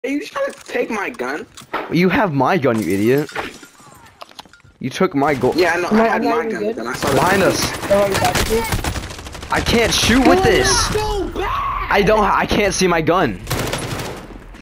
Hey, you trying to take my gun? You have my gun, you idiot. You took my gold. Yeah, I know. No, I had I'm not my even gun, good. but I saw Behind that. us. Oh, you got me? I can't shoot with this. So bad. I can't see my gun.